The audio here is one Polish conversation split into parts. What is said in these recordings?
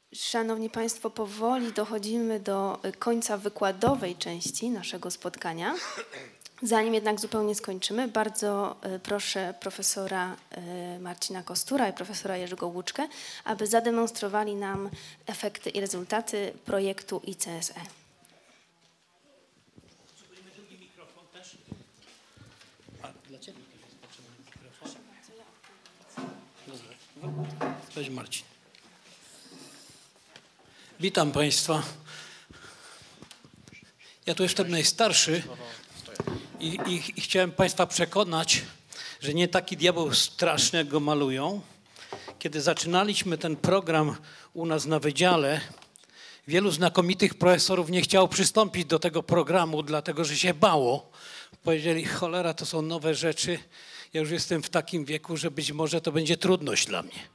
Szanowni Państwo, powoli dochodzimy do końca wykładowej części naszego spotkania. Zanim jednak zupełnie skończymy, bardzo proszę profesora Marcina Kostura i profesora Jerzego Łuczkę, aby zademonstrowali nam efekty i rezultaty projektu ICSE. Potrzebujemy drugi mikrofon też? A dla Ciebie jest potrzebny mikrofon? Dobra. Cześć Marcin. Witam Państwa. Ja tu jestem najstarszy i chciałem Państwa przekonać, że nie taki diabeł straszny, jak go malują. Kiedy zaczynaliśmy ten program u nas na wydziale, wielu znakomitych profesorów nie chciało przystąpić do tego programu, dlatego że się bało. Powiedzieli, cholera, to są nowe rzeczy. Ja już jestem w takim wieku, że być może to będzie trudność dla mnie.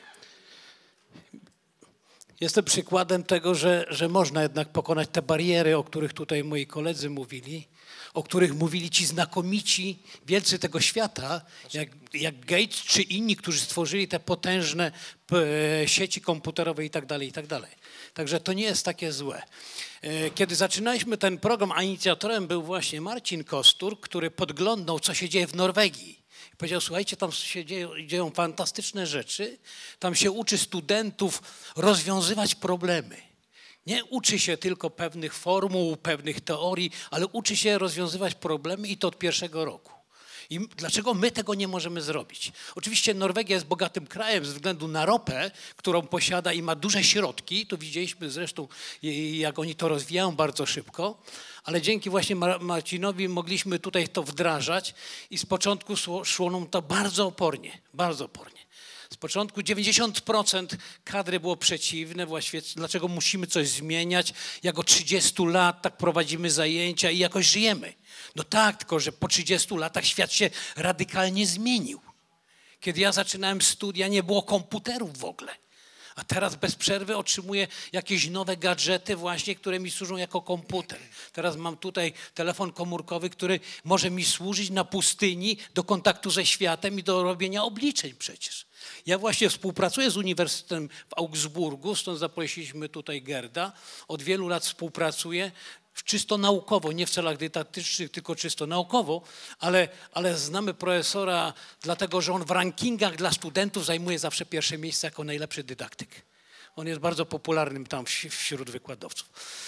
Jestem przykładem tego, że można jednak pokonać te bariery, o których tutaj moi koledzy mówili, o których mówili ci znakomici wielcy tego świata, jak Gates czy inni, którzy stworzyli te potężne sieci komputerowe i tak dalej, i tak dalej. Także to nie jest takie złe. Kiedy zaczynaliśmy ten program, a inicjatorem był właśnie Marcin Kostur, który podglądał, co się dzieje w Norwegii. Powiedział, słuchajcie, tam się dzieją fantastyczne rzeczy, tam się uczy studentów rozwiązywać problemy. Nie uczy się tylko pewnych formuł, pewnych teorii, ale uczy się rozwiązywać problemy i to od pierwszego roku. I dlaczego my tego nie możemy zrobić? Oczywiście Norwegia jest bogatym krajem ze względu na ropę, którą posiada i ma duże środki. Tu widzieliśmy zresztą, jak oni to rozwijają bardzo szybko. Ale dzięki właśnie Marcinowi mogliśmy tutaj to wdrażać i z początku szło nam to bardzo opornie, bardzo opornie. Z początku 90% kadry było przeciwne, właściwie dlaczego musimy coś zmieniać, jak od 30 lat tak prowadzimy zajęcia i jakoś żyjemy. No tak, tylko że po 30 latach świat się radykalnie zmienił. Kiedy ja zaczynałem studia, nie było komputerów w ogóle. A teraz bez przerwy otrzymuję jakieś nowe gadżety właśnie, które mi służą jako komputer. Teraz mam tutaj telefon komórkowy, który może mi służyć na pustyni do kontaktu ze światem i do robienia obliczeń przecież. Ja właśnie współpracuję z Uniwersytetem w Augsburgu, stąd zaprosiliśmy tutaj Gerda. Od wielu lat współpracuję czysto naukowo, nie w celach dydaktycznych, tylko czysto naukowo, ale znamy profesora dlatego, że on w rankingach dla studentów zajmuje zawsze pierwsze miejsce jako najlepszy dydaktyk. On jest bardzo popularnym tam wśród wykładowców.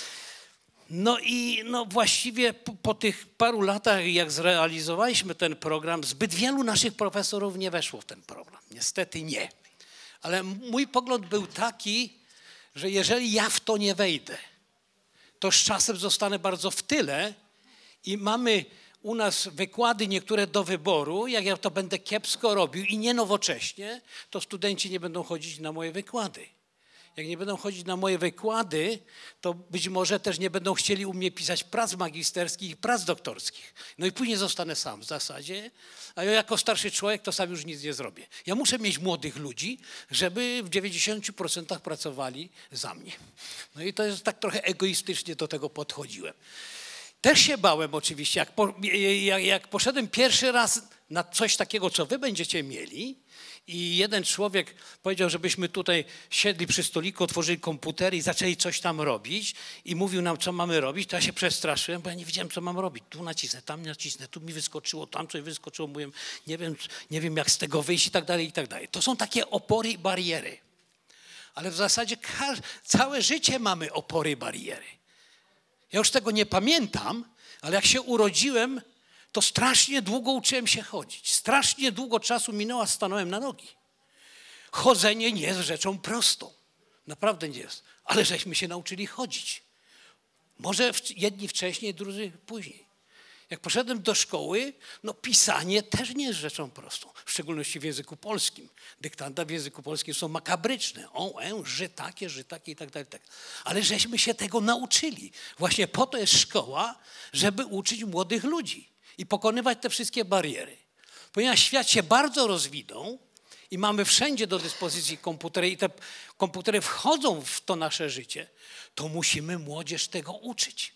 No i właściwie po tych paru latach, jak zrealizowaliśmy ten program, zbyt wielu naszych profesorów nie weszło w ten program. Niestety nie. Ale mój pogląd był taki, że jeżeli ja w to nie wejdę, to z czasem zostanę bardzo w tyle i mamy u nas wykłady niektóre do wyboru. Jak ja to będę kiepsko robił i nie nowocześnie, to studenci nie będą chodzić na moje wykłady. Jak nie będą chodzić na moje wykłady, to być może też nie będą chcieli u mnie pisać prac magisterskich i prac doktorskich. No i później zostanę sam w zasadzie, a ja jako starszy człowiek to sam już nic nie zrobię. Ja muszę mieć młodych ludzi, żeby w 90% pracowali za mnie. No i to jest tak trochę egoistycznie do tego podchodziłem. Też się bałem oczywiście, jak poszedłem pierwszy raz na coś takiego, co wy będziecie mieli, i jeden człowiek powiedział, żebyśmy tutaj siedli przy stoliku, otworzyli komputer i zaczęli coś tam robić i mówił nam, co mamy robić, to ja się przestraszyłem, bo ja nie wiedziałem, co mam robić. Tu nacisnę, tam nacisnę, tu mi wyskoczyło, tam coś wyskoczyło, mówiłem, nie wiem jak z tego wyjść i tak dalej, i tak dalej. To są takie opory i bariery. Ale w zasadzie całe życie mamy opory i bariery. Ja już tego nie pamiętam, ale jak się urodziłem, to strasznie długo uczyłem się chodzić. Strasznie długo czasu minęło, a stanąłem na nogi. Chodzenie nie jest rzeczą prostą. Naprawdę nie jest. Ale żeśmy się nauczyli chodzić. Może jedni wcześniej, drudzy później. Jak poszedłem do szkoły, pisanie też nie jest rzeczą prostą. W szczególności w języku polskim. Dyktanda w języku polskim są makabryczne. Że takie i tak dalej. Ale żeśmy się tego nauczyli. Właśnie po to jest szkoła, żeby uczyć młodych ludzi i pokonywać te wszystkie bariery. Ponieważ świat się bardzo rozwinął i mamy wszędzie do dyspozycji komputery i te komputery wchodzą w to nasze życie, to musimy młodzież tego uczyć.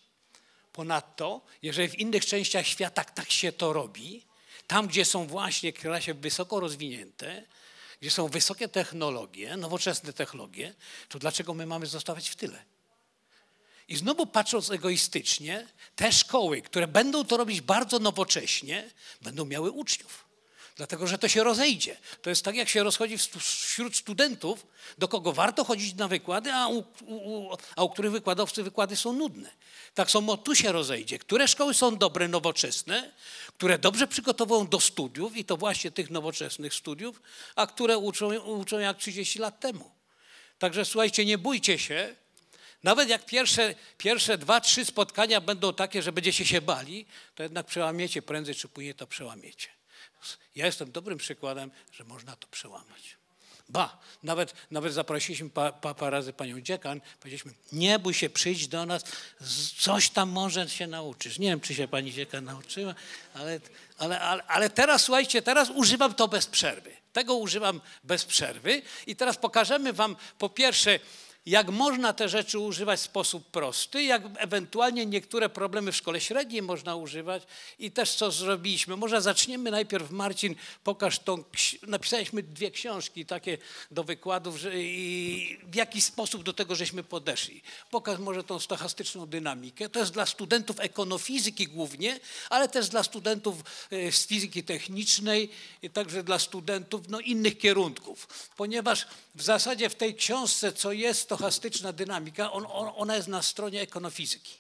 Ponadto, jeżeli w innych częściach świata tak się to robi, tam gdzie są właśnie kraje wysoko rozwinięte, gdzie są wysokie technologie, nowoczesne technologie, to dlaczego my mamy zostawać w tyle? I znowu patrząc egoistycznie, te szkoły, które będą to robić bardzo nowocześnie, będą miały uczniów. Dlatego, że to się rozejdzie. To jest tak, jak się rozchodzi wśród studentów, do kogo warto chodzić na wykłady, a u których wykłady są nudne. Tak samo tu się rozejdzie. Które szkoły są dobre, nowoczesne, które dobrze przygotowują do studiów i to właśnie tych nowoczesnych studiów, a które uczą jak 30 lat temu. Także słuchajcie, nie bójcie się. Nawet jak pierwsze 2-3 spotkania będą takie, że będziecie się bali, to jednak przełamiecie, prędzej czy później to przełamiecie. Ja jestem dobrym przykładem, że można to przełamać. Nawet zaprosiliśmy parę razy panią dziekan, powiedzieliśmy, nie bój się, przyjdź do nas, coś tam może się nauczysz. Nie wiem, czy się pani dziekan nauczyła, ale teraz, słuchajcie, teraz używam to bez przerwy. Tego używam bez przerwy i teraz pokażemy wam po pierwsze, jak można te rzeczy używać w sposób prosty, jak ewentualnie niektóre problemy w szkole średniej można używać i też co zrobiliśmy. Może zaczniemy najpierw, Marcin, pokaż tą, napisaliśmy 2 książki takie do wykładów i w jaki sposób do tego żeśmy podeszli. Pokaż może tą stochastyczną dynamikę. To jest dla studentów ekonofizyki głównie, ale też dla studentów z fizyki technicznej i także dla studentów innych kierunków, ponieważ w zasadzie w tej książce, co jest stochastyczna dynamika, ona jest na stronie ekonofizyki.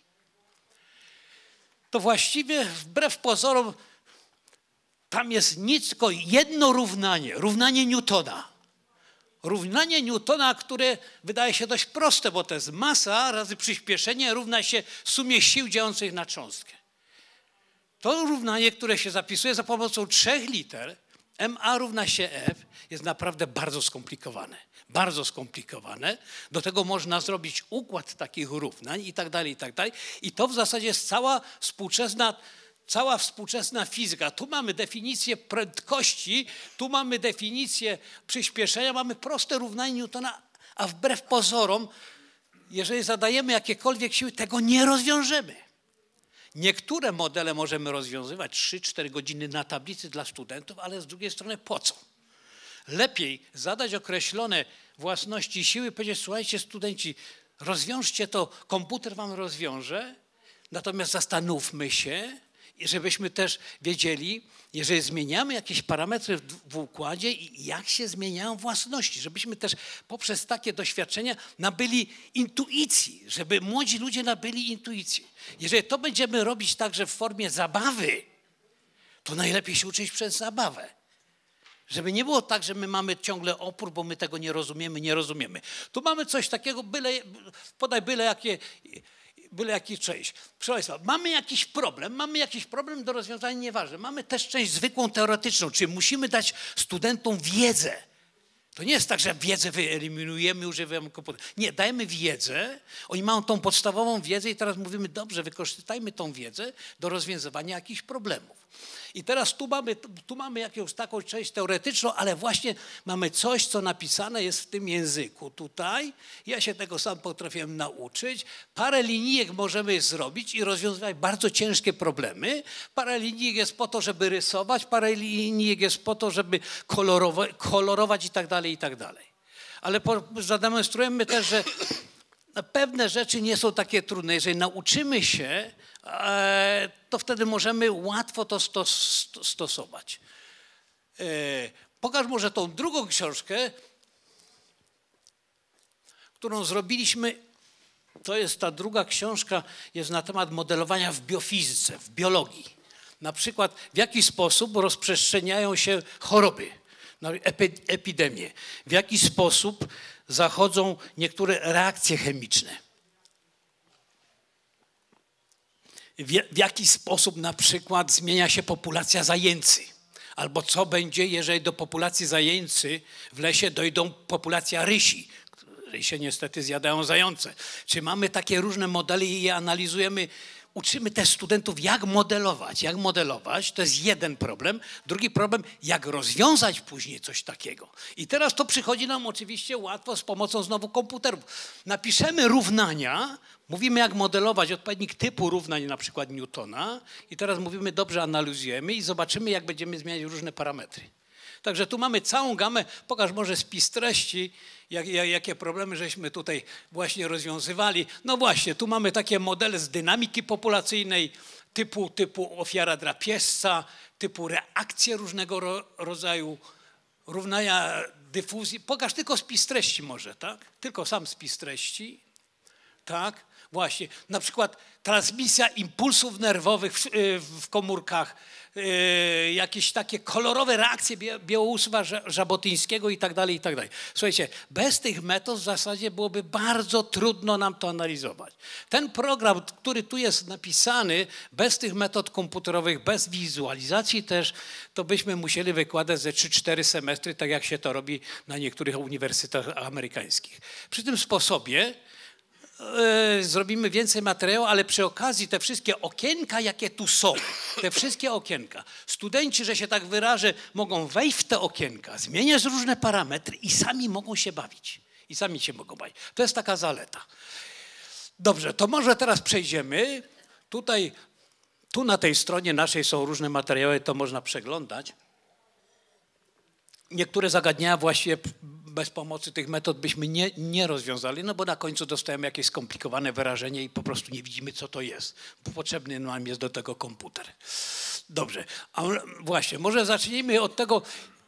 To właściwie wbrew pozorom tam jest nic, tylko jedno równanie Newtona. Równanie Newtona, które wydaje się dość proste, bo to jest masa razy przyspieszenie równa się sumie sił działających na cząstkę. To równanie, które się zapisuje za pomocą 3 liter, MA równa się F, jest naprawdę bardzo skomplikowane. Bardzo skomplikowane. Do tego można zrobić układ takich równań i tak dalej, i tak dalej. I to w zasadzie jest cała współczesna fizyka. Tu mamy definicję prędkości, tu mamy definicję przyspieszenia, mamy proste równanie Newtona, a wbrew pozorom, jeżeli zadajemy jakiekolwiek siły, tego nie rozwiążemy. Niektóre modele możemy rozwiązywać 3-4 godziny na tablicy dla studentów, ale z drugiej strony po co? Lepiej zadać określone własności siły i powiedzieć, słuchajcie studenci, rozwiążcie to, komputer wam rozwiąże, natomiast zastanówmy się, żebyśmy też wiedzieli, jeżeli zmieniamy jakieś parametry w układzie i jak się zmieniają własności, żebyśmy też poprzez takie doświadczenia nabyli intuicji, żeby młodzi ludzie nabyli intuicji. Jeżeli to będziemy robić także w formie zabawy, to najlepiej się uczyć przez zabawę. Żeby nie było tak, że my mamy ciągle opór, bo my tego nie rozumiemy. Tu mamy coś takiego, podaj byle jaki część. Proszę Państwa, mamy jakiś problem do rozwiązania, nieważne. Mamy też część zwykłą teoretyczną, czyli musimy dać studentom wiedzę. To nie jest tak, że wiedzę wyeliminujemy, używamy komputera. Nie, dajemy wiedzę, oni mają tą podstawową wiedzę i teraz mówimy, dobrze, wykorzystajmy tą wiedzę do rozwiązywania jakichś problemów. I teraz tu mamy jakąś taką część teoretyczną, ale właśnie mamy coś, co napisane jest w tym języku tutaj. Ja się tego sam potrafiłem nauczyć. Parę linijek możemy zrobić i rozwiązywać bardzo ciężkie problemy. Parę linijek jest po to, żeby rysować, parę linijek jest po to, żeby kolorować i tak dalej, i tak dalej. Ale zademonstrujemy też, że pewne rzeczy nie są takie trudne. Jeżeli nauczymy się, to wtedy możemy łatwo to stosować. Pokaż może tą drugą książkę, którą zrobiliśmy. To jest ta druga książka, jest na temat modelowania w biofizyce, w biologii. Na przykład w jaki sposób rozprzestrzeniają się choroby, epidemie, w jaki sposób zachodzą niektóre reakcje chemiczne. W jaki sposób na przykład zmienia się populacja zajęcy. Albo co będzie, jeżeli do populacji zajęcy w lesie dojdą populacja rysi. Rysie niestety zjadają zające. Czy mamy takie różne modele i je analizujemy. Uczymy też studentów, jak modelować. To jest jeden problem. Drugi problem, jak rozwiązać później coś takiego. I teraz to przychodzi nam oczywiście łatwo z pomocą znowu komputerów. Napiszemy równania, mówimy jak modelować odpowiednik typu równań, na przykład Newtona. I teraz mówimy, dobrze analizujemy i zobaczymy, jak będziemy zmieniać różne parametry. Także tu mamy całą gamę, pokaż może spis treści, jakie problemy żeśmy tutaj właśnie rozwiązywali. No właśnie, tu mamy takie modele z dynamiki populacyjnej, typu ofiara drapieżca, typu reakcje różnego rodzaju, równania dyfuzji. Pokaż tylko spis treści może, tak? Tylko sam spis treści, tak? Właśnie, na przykład transmisja impulsów nerwowych w komórkach, jakieś takie kolorowe reakcje Białousła Żabotyńskiego i tak dalej, i tak dalej. Słuchajcie, bez tych metod w zasadzie byłoby bardzo trudno nam to analizować. Ten program, który tu jest napisany, bez tych metod komputerowych, bez wizualizacji też, to byśmy musieli wykładać ze 3-4 semestry, tak jak się to robi na niektórych uniwersytetach amerykańskich. Przy tym sposobie zrobimy więcej materiału, ale przy okazji te wszystkie okienka, jakie tu są, te wszystkie okienka, studenci, że się tak wyrażę, mogą wejść w te okienka, zmieniać różne parametry i sami mogą się bawić. I sami się mogą bawić. To jest taka zaleta. Dobrze, to może teraz przejdziemy. Tu na tej stronie naszej są różne materiały, to można przeglądać. Niektóre zagadnienia właściwie bez pomocy tych metod byśmy nie rozwiązali, no bo na końcu dostajemy jakieś skomplikowane wyrażenie i po prostu nie widzimy, co to jest. Bo potrzebny nam jest do tego komputer. Dobrze, a właśnie, może zacznijmy od tego,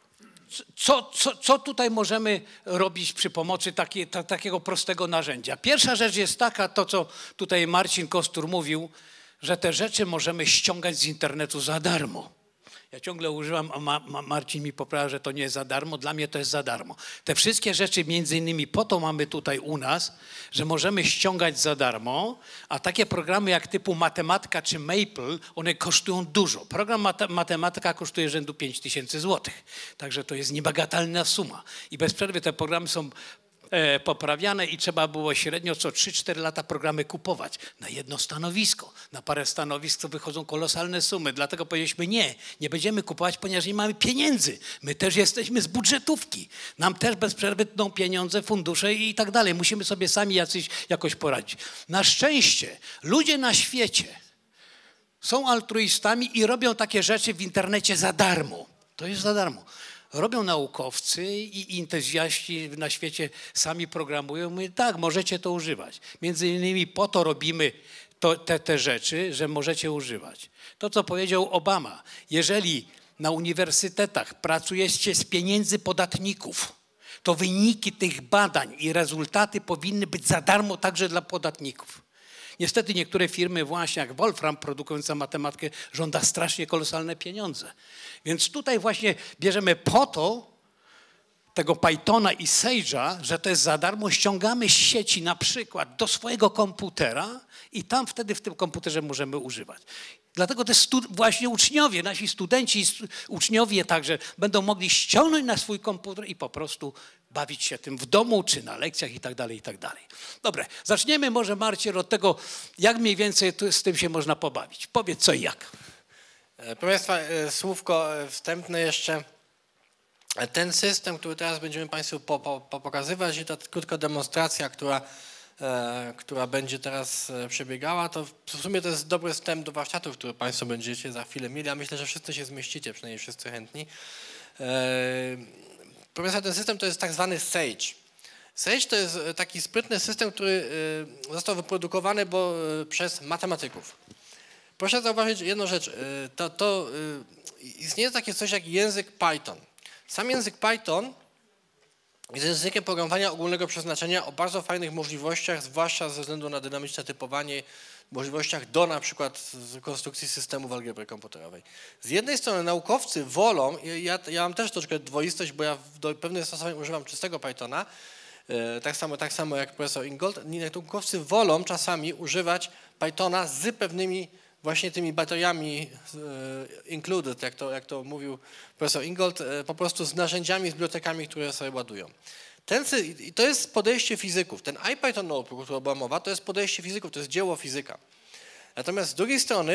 co tutaj możemy robić przy pomocy takiego prostego narzędzia. Pierwsza rzecz jest taka, to co tutaj Marcin Kostur mówił, że te rzeczy możemy ściągać z internetu za darmo. Ja ciągle używam, a Marcin mi poprawia, że to nie jest za darmo. Dla mnie to jest za darmo. Te wszystkie rzeczy między innymi po to mamy tutaj u nas, że możemy ściągać za darmo, a takie programy jak typu Matematyka czy Maple, one kosztują dużo. Program Matematyka kosztuje rzędu 5000 złotych. Także to jest niebagatelna suma. I bez przerwy te programy są poprawiane i trzeba było średnio co 3-4 lata programy kupować na jedno stanowisko. Na parę stanowisk to wychodzą kolosalne sumy. Dlatego powiedzieliśmy nie będziemy kupować, ponieważ nie mamy pieniędzy. My też jesteśmy z budżetówki. Nam też bez przerwy tną pieniądze, fundusze i tak dalej. Musimy sobie sami jakoś poradzić. Na szczęście ludzie na świecie są altruistami i robią takie rzeczy w internecie za darmo. To jest za darmo. Robią naukowcy i entuzjaści na świecie, sami programują. Mówię, tak, możecie to używać. Między innymi po to robimy te rzeczy, że możecie używać. To, co powiedział Obama, jeżeli na uniwersytetach pracujecie z pieniędzy podatników, to wyniki tych badań i rezultaty powinny być za darmo także dla podatników. Niestety niektóre firmy właśnie jak Wolfram produkująca matematykę żąda strasznie kolosalne pieniądze. Więc tutaj właśnie bierzemy po to tego Pythona i Sage'a, że to jest za darmo, ściągamy z sieci na przykład do swojego komputera i tam wtedy w tym komputerze możemy używać. Dlatego też właśnie uczniowie, nasi studenci, uczniowie także będą mogli ściągnąć na swój komputer i po prostu bawić się tym w domu czy na lekcjach i tak dalej, i tak dalej. Dobra, zaczniemy może Marcin od tego, jak mniej więcej z tym się można pobawić. Powiedz co i jak. Proszę Państwa, słówko wstępne jeszcze. Ten system, który teraz będziemy Państwu pokazywać i ta krótka demonstracja, która będzie teraz przebiegała, to w sumie to jest dobry wstęp do warsztatów, które Państwo będziecie za chwilę mieli, a myślę, że wszyscy się zmieścicie, przynajmniej wszyscy chętni. Proszę Państwa, ten system to jest tak zwany Sage. Sage to jest taki sprytny system, który został wyprodukowany przez matematyków. Proszę zauważyć jedną rzecz, istnieje takie coś jak język Python. Sam język Python jest językiem programowania ogólnego przeznaczenia o bardzo fajnych możliwościach, zwłaszcza ze względu na dynamiczne typowanie, możliwościach do na przykład konstrukcji systemów algebry komputerowej. Z jednej strony naukowcy wolą, ja mam też troszkę dwoistość, bo ja do pewnych zastosowań używam czystego Pythona, tak samo jak profesor Ingold, naukowcy wolą czasami używać Pythona z pewnymi właśnie tymi bateriami included, jak to mówił profesor Ingold, po prostu z narzędziami, z bibliotekami, które sobie ładują. To jest podejście fizyków. Ten IPython Notebook, o którym była mowa, to jest podejście fizyków, to jest dzieło fizyka. Natomiast z drugiej strony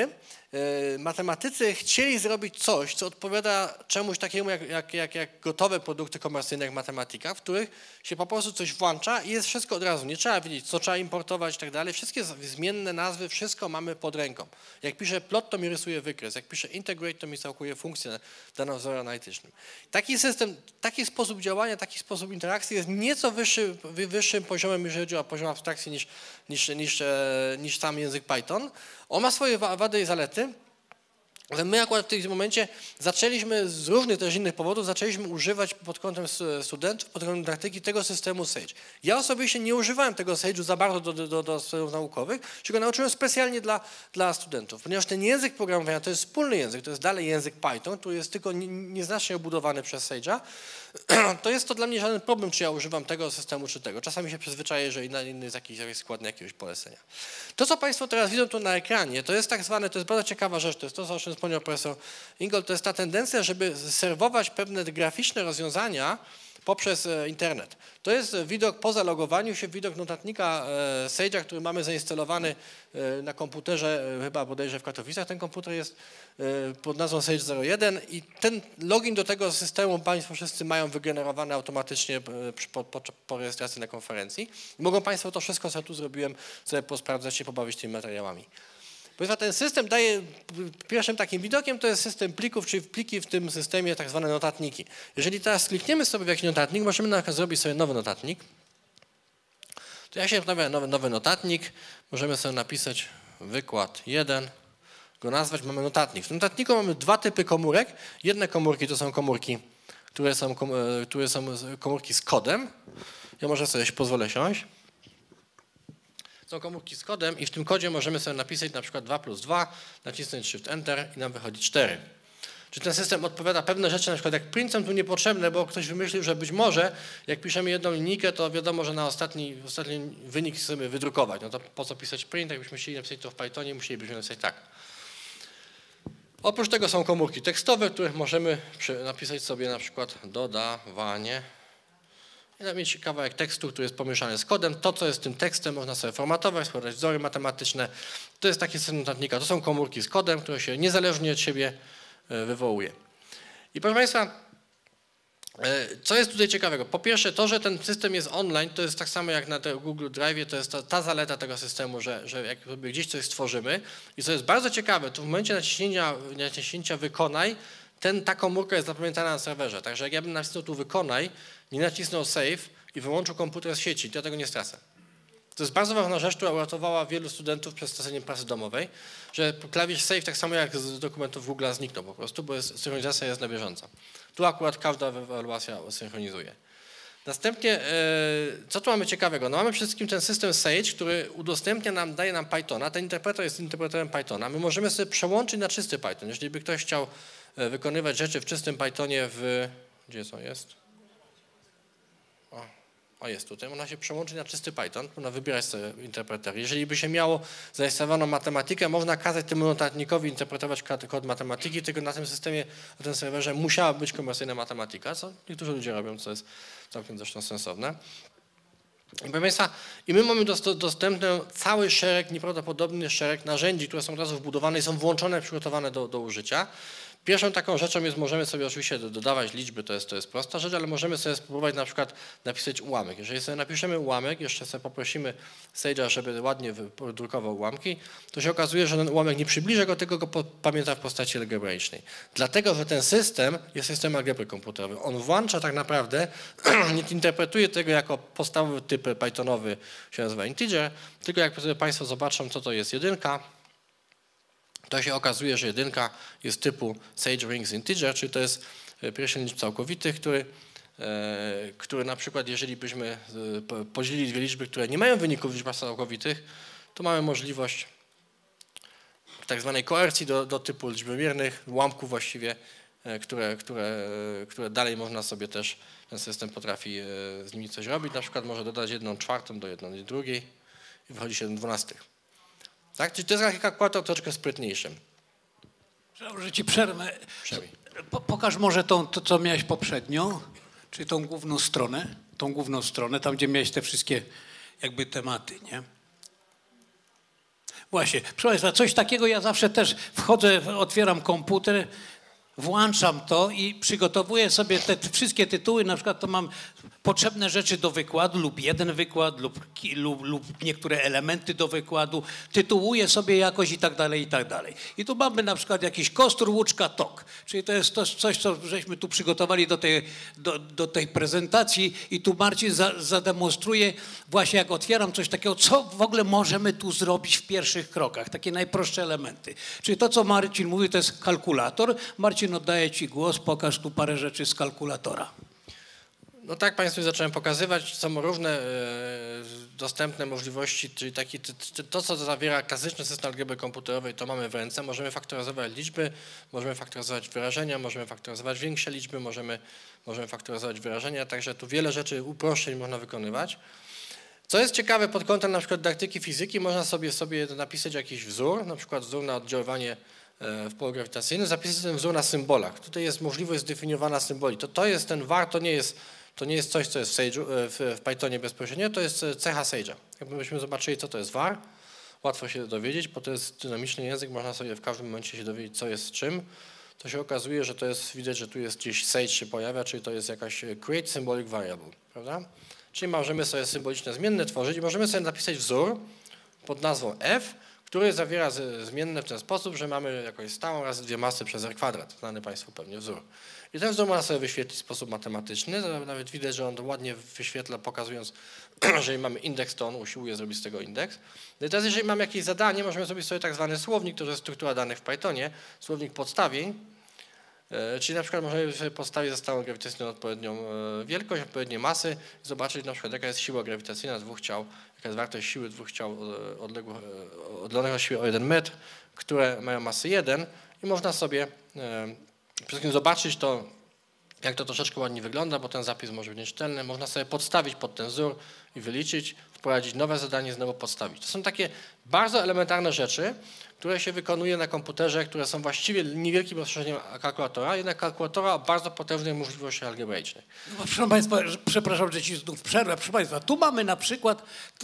matematycy chcieli zrobić coś, co odpowiada czemuś takiemu jak gotowe produkty komercyjne jak matematyka, w których się po prostu coś włącza i jest wszystko od razu. Nie trzeba wiedzieć, co trzeba importować i tak dalej. Wszystkie zmienne nazwy, wszystko mamy pod ręką. Jak piszę plot, to mi rysuje wykres. Jak piszę integrate, to mi całkuje funkcję daną wzoru analitycznym. Taki system, taki sposób działania, taki sposób interakcji jest nieco wyższym poziomem, jeżeli chodzi o poziom abstrakcji niż sam język Python. On ma swoje wady i zalety, ale my akurat w tym momencie zaczęliśmy z różnych też innych powodów, zaczęliśmy używać pod kątem studentów, pod kątem praktyki tego systemu Sage. Ja osobiście nie używałem tego Sage'u za bardzo do celów naukowych, się go nauczyłem specjalnie dla studentów, ponieważ ten język programowania to jest wspólny język, to jest dalej język Python, który jest tylko nieznacznie obudowany przez Sage'a. To jest to dla mnie żaden problem, czy ja używam tego systemu, czy tego. Czasami się przyzwyczaję, że inny jest jakiś składny jakiegoś polecenia. To, co Państwo teraz widzą tu na ekranie, to jest tak zwane, to jest bardzo ciekawa rzecz, to jest to, o czym wspomniał profesor Ingold, to jest ta tendencja, żeby serwować pewne graficzne rozwiązania poprzez internet. To jest widok po zalogowaniu się, widok notatnika Sage'a, który mamy zainstalowany na komputerze, chyba bodajże w Katowicach. Ten komputer jest pod nazwą Sage 01 i ten login do tego systemu Państwo wszyscy mają wygenerowany automatycznie po rejestracji na konferencji. Mogą Państwo to wszystko, co tu zrobiłem, sobie posprawdzać się, pobawić tymi materiałami. Ten system daje, pierwszym takim widokiem to jest system plików, czyli pliki w tym systemie tak zwane notatniki. Jeżeli teraz klikniemy sobie w jakiś notatnik, możemy na przykład zrobić sobie nowy notatnik. To jak się pojawia nowy notatnik, możemy sobie napisać wykład 1, go nazwać, mamy notatnik. W notatniku mamy dwa typy komórek. Jedne komórki to są komórki, które są komórki z kodem. Ja może sobie pozwolę siąść. Są komórki z kodem i w tym kodzie możemy sobie napisać na przykład 2 + 2, nacisnąć Shift Enter i nam wychodzi 4. Czy ten system odpowiada pewne rzeczy, na przykład jak print są tu niepotrzebne, bo ktoś wymyślił, że być może jak piszemy jedną linijkę, to wiadomo, że na ostatni wynik chcemy wydrukować. No to po co pisać print, jakbyśmy chcieli napisać to w Pythonie, musielibyśmy napisać tak. Oprócz tego są komórki tekstowe, w których możemy napisać sobie na przykład dodawanie. I mieć kawałek tekstu, który jest pomieszany z kodem. To, co jest tym tekstem, można sobie formatować, składać wzory matematyczne. To jest taki system notatnika. To są komórki z kodem, które się niezależnie od siebie wywołuje. I proszę Państwa, co jest tutaj ciekawego? Po pierwsze, to, że ten system jest online, to jest tak samo jak na Google Drive, to jest ta zaleta tego systemu, że jak sobie gdzieś coś stworzymy. I co jest bardzo ciekawe, to w momencie naciśnięcia wykonaj, ta komórka jest zapamiętana na serwerze. Także jak ja bym nacisnął tu wykonaj, nie nacisnął save i wyłączył komputer z sieci, to ja tego nie stracę. To jest bardzo ważna rzecz, która uratowała wielu studentów przed straceniem pracy domowej, że klawisz save tak samo jak z dokumentów Google zniknął po prostu, bo synchronizacja jest na bieżąco. Tu akurat każda ewaluacja synchronizuje. Następnie, co tu mamy ciekawego? No mamy przede wszystkim ten system Sage, który daje nam Pythona. Ten interpreter jest interpreterem Pythona. My możemy sobie przełączyć na czysty Python. Jeżeli by ktoś chciał wykonywać rzeczy w czystym Pythonie gdzie to jest? O, jest tutaj. Można się przełączyć na czysty Python, można wybierać sobie interpreter. Jeżeli by się miało zainstalowaną matematykę, można kazać temu notatnikowi interpretować kod matematyki, tylko na tym systemie, na tym serwerze musiała być komercyjna matematyka, co niektórzy ludzie robią, co jest całkiem zresztą sensowne. I proszę Państwa, my mamy dostępny cały szereg, nieprawdopodobny szereg narzędzi, które są od razu wbudowane i są włączone, przygotowane do użycia. Pierwszą taką rzeczą jest, możemy sobie oczywiście dodawać liczby, to jest prosta rzecz, ale możemy sobie spróbować na przykład napisać ułamek. Jeżeli sobie napiszemy ułamek, jeszcze sobie poprosimy Sage'a, żeby ładnie wydrukował ułamki, to się okazuje, że ten ułamek nie przybliża go, tylko go pamięta w postaci algebraicznej. Dlatego, że ten system jest systemem algebry komputerowej. On włącza tak naprawdę, nie interpretuje tego jako podstawowy typ pythonowy, się nazywa integer, tylko jak Państwo zobaczą, co to jest jedynka, to się okazuje, że jedynka jest typu Sage Rings Integer, czyli to jest pierścień liczb całkowitych, który na przykład, jeżeli byśmy podzielili dwie liczby, które nie mają wyników w liczbach całkowitych, to mamy możliwość tak zwanej koercji do typu liczb wymiernych, ułamków właściwie, które dalej można sobie też, ten system potrafi z nimi coś robić. Na przykład może dodać 1/4 do 1/2 i wychodzi 7/12. Tak? Czyli to jest kalkulator troszeczkę sprytniejszym. Że ci przerwę. Pokaż może to, co miałeś poprzednio, czyli tą główną stronę, tam gdzie miałeś te wszystkie jakby tematy, nie? Właśnie, proszę Państwa, coś takiego ja zawsze też wchodzę, otwieram komputer, włączam to i przygotowuję sobie te wszystkie tytuły, na przykład to mam potrzebne rzeczy do wykładu lub jeden wykład lub niektóre elementy do wykładu, tytułuję sobie jakoś i tak dalej, i tak dalej. I tu mamy na przykład jakiś kostur, łuczka, tok, czyli to jest coś, co żeśmy tu przygotowali do tej prezentacji i tu Marcin zademonstruje właśnie jak otwieram coś takiego, co w ogóle możemy tu zrobić w pierwszych krokach, takie najprostsze elementy. Czyli to, co Marcin mówi, to jest kalkulator. Marcin, oddaję Ci głos, pokaż tu parę rzeczy z kalkulatora. No tak Państwu zacząłem pokazywać, są różne dostępne możliwości, czyli to, co zawiera klasyczny system algebry komputerowej, to mamy w ręce. Możemy faktoryzować liczby, możemy faktoryzować wyrażenia, możemy faktoryzować większe liczby, możemy faktoryzować wyrażenia, także tu wiele rzeczy uproszczeń można wykonywać. Co jest ciekawe pod kątem na przykład dydaktyki fizyki, można sobie napisać jakiś wzór, na przykład wzór na oddziaływanie w polu grawitacyjnym, zapisać ten wzór na symbolach. Tutaj jest możliwość zdefiniowana symboli. To jest ten var, to nie jest coś, co jest w Pythonie bezpośrednio, to jest cecha Sage'a. Jakbyśmy zobaczyli, co to jest var, łatwo się dowiedzieć, bo to jest dynamiczny język, można sobie w każdym momencie się dowiedzieć, co jest z czym. To się okazuje, że to jest, widać, że tu jest gdzieś Sage się pojawia, czyli to jest jakaś create symbolic variable, prawda? Czyli możemy sobie symboliczne zmienne tworzyć i możemy sobie napisać wzór pod nazwą f, który zawiera zmienne w ten sposób, że mamy jakąś stałą razy 2 masy przez r kwadrat, znany Państwu pewnie wzór. I ten wzór można sobie wyświetlić w sposób matematyczny, nawet widać, że on ładnie wyświetla, pokazując, że jeżeli mamy indeks, to on usiłuje zrobić z tego indeks. No i teraz jeżeli mamy jakieś zadanie, możemy zrobić sobie tak zwany słownik, to jest struktura danych w Pythonie, słownik podstawień, czyli na przykład możemy sobie postawić za stałą grawitacyjną odpowiednią wielkość, odpowiednie masy i zobaczyć na przykład jaka jest siła grawitacyjna dwóch ciał, jaka jest wartość siły dwóch ciał odległych od siebie o 1 metr, które mają masy 1 i można sobie przede wszystkim zobaczyć to, jak to troszeczkę ładnie wygląda, bo ten zapis może być nieczytelny. Można sobie podstawić pod ten wzór i wyliczyć, wprowadzić nowe zadanie, znowu podstawić. To są takie bardzo elementarne rzeczy, które się wykonuje na komputerze, które są właściwie niewielkim rozszerzeniem kalkulatora, jednak kalkulatora o bardzo potężnych możliwościach algebraicznych. No, proszę Państwa, przepraszam, że Ci znów przerwę. Proszę Państwa, tu mamy na przykład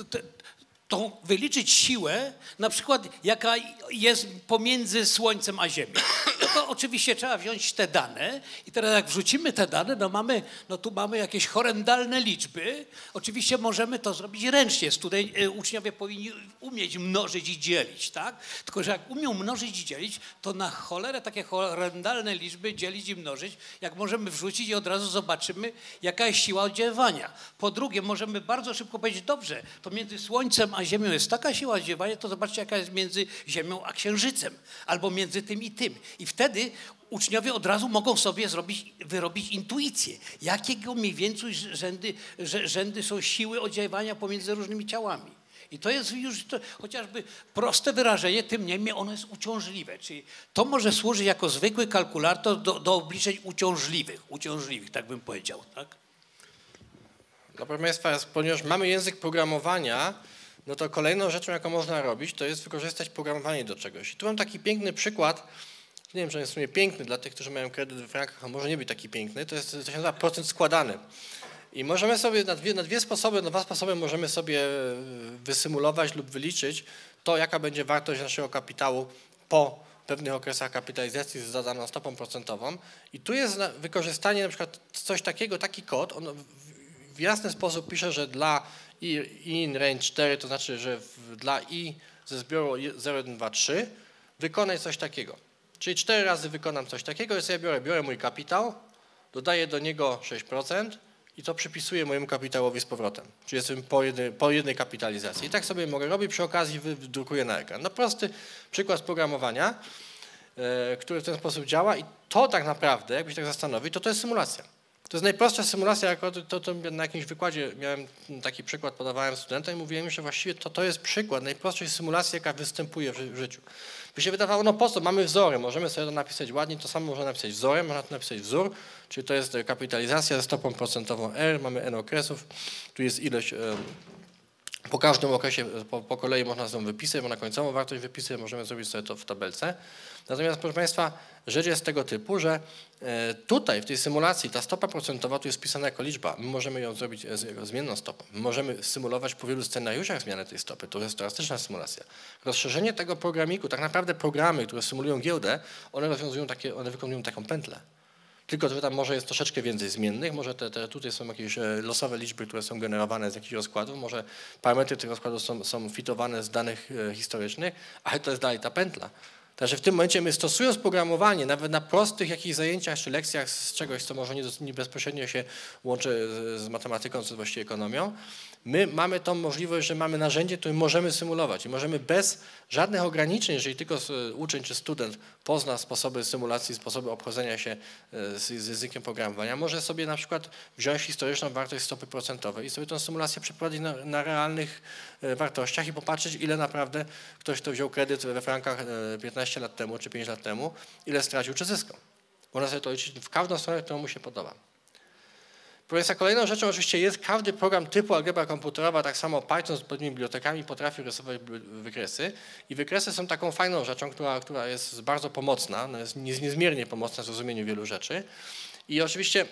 wyliczyć siłę, na przykład jaka jest pomiędzy Słońcem a Ziemią. No to oczywiście trzeba wziąć te dane i teraz jak wrzucimy te dane, tu mamy jakieś horrendalne liczby. Oczywiście możemy to zrobić ręcznie. Uczniowie powinni umieć mnożyć i dzielić, tak? Tylko że jak umią mnożyć i dzielić, to na cholerę takie horrendalne liczby dzielić i mnożyć, jak możemy wrzucić i od razu zobaczymy, jaka jest siła oddziaływania. Po drugie, możemy bardzo szybko powiedzieć, dobrze, to między Słońcem a Ziemią jest taka siła oddziaływania, to zobaczcie, jaka jest między Ziemią a Księżycem, albo między tym i tym. I wtedy uczniowie od razu mogą sobie wyrobić intuicję, jakiego mniej więcej rzędy są siły oddziaływania pomiędzy różnymi ciałami. I to jest już chociażby proste wyrażenie, tym niemniej ono jest uciążliwe. Czyli to może służyć jako zwykły kalkulator do obliczeń uciążliwych, tak bym powiedział. Tak? No proszę Państwa, ponieważ mamy język programowania, no to kolejną rzeczą, jaką można robić, to jest wykorzystać programowanie do czegoś. I tu mam taki piękny przykład, nie wiem, czy on jest w sumie piękny dla tych, którzy mają kredyt we frankach, a może nie być taki piękny, to się nazywa procent składany. I możemy sobie na dwa sposoby możemy sobie wysymulować lub wyliczyć to, jaka będzie wartość naszego kapitału po pewnych okresach kapitalizacji z zadaną stopą procentową. I tu jest wykorzystanie na przykład coś takiego, taki kod, on w jasny sposób pisze, że dla i in range 4, to znaczy, że dla i ze zbioru 0, 1, 2, 3 wykonaj coś takiego. Czyli 4 razy wykonam coś takiego, więc ja biorę mój kapitał, dodaję do niego 6% i to przypisuję mojemu kapitałowi z powrotem. Czyli jestem po jednej kapitalizacji. I tak sobie mogę robić, przy okazji wydrukuję na ekran. No prosty przykład programowania, który w ten sposób działa i to tak naprawdę, jakby się tak zastanowić, to jest symulacja. To jest najprostsza symulacja, jak to na jakimś wykładzie miałem taki przykład, podawałem studentom i mówiłem, że właściwie to jest przykład najprostszej symulacji, jaka występuje w życiu. By się wydawało, no po co, mamy wzory, możemy sobie to napisać ładnie, to samo można napisać wzorem, można to napisać wzór, czyli to jest kapitalizacja ze stopą procentową R, mamy n okresów, tu jest ilość Po każdym okresie po kolei można sobie wypisać, bo na końcową wartość wypisać, możemy zrobić sobie to w tabelce. Natomiast, proszę Państwa, rzecz jest tego typu, że tutaj w tej symulacji ta stopa procentowa tu jest wpisana jako liczba. My możemy ją zrobić zmienną stopą. My możemy symulować po wielu scenariuszach zmianę tej stopy. To jest elastyczna symulacja. Rozszerzenie tego programiku, tak naprawdę programy, które symulują giełdę, one wykonują taką pętlę. Tylko, że tam może jest troszeczkę więcej zmiennych, może tutaj są jakieś losowe liczby, które są generowane z jakichś rozkładów, może parametry tych rozkładów są fitowane z danych historycznych, ale to jest dalej ta pętla. Także w tym momencie my, stosując programowanie, nawet na prostych jakichś zajęciach czy lekcjach z czegoś, co może nie bezpośrednio się łączy z matematyką, czy właściwie ekonomią, my mamy tą możliwość, że mamy narzędzie, które możemy symulować i możemy bez żadnych ograniczeń, jeżeli tylko uczeń czy student pozna sposoby symulacji, sposoby obchodzenia się z językiem programowania, może sobie na przykład wziąć historyczną wartość stopy procentowej i sobie tę symulację przeprowadzić na realnych wartościach i popatrzeć, ile naprawdę ktoś, kto wziął kredyt we frankach 15 lat temu czy 5 lat temu, ile stracił czy zyskał. Można sobie to liczyć w każdą stronę, którą mu się podoba. Proszę Państwa, kolejną rzeczą oczywiście jest, każdy program typu algebra komputerowa, tak samo Python z odpowiednimi bibliotekami potrafi rysować wykresy i wykresy są taką fajną rzeczą, która jest bardzo pomocna, jest niezmiernie pomocna w zrozumieniu wielu rzeczy i oczywiście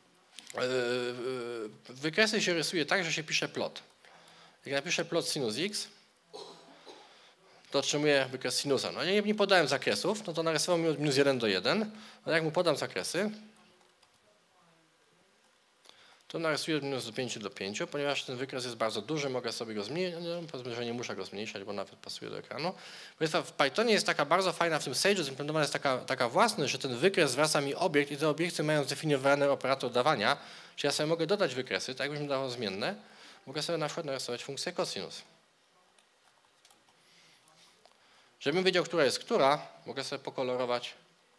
wykresy się rysuje tak, że się pisze plot. Jak napiszę plot sinus x, to otrzymuję wykres sinusa. No nie podałem zakresów, no to narysował mi od minus 1 do 1, ale jak mu podam zakresy, to narysuję od minus 5 do 5, ponieważ ten wykres jest bardzo duży, mogę sobie go zmniejszyć, powiedzmy, że nie muszę go zmniejszać, bo nawet pasuje do ekranu. W Pythonie jest taka bardzo fajna, w tym Sage'u zimplementowana jest taka własność, że ten wykres zwraca mi obiekt i te obiekty mają zdefiniowany operator dawania, czyli ja sobie mogę dodać wykresy, tak jakbyśmy dawał zmienne, mogę sobie na przykład narysować funkcję cosinus. Żebym wiedział, która jest która, mogę sobie pokolorować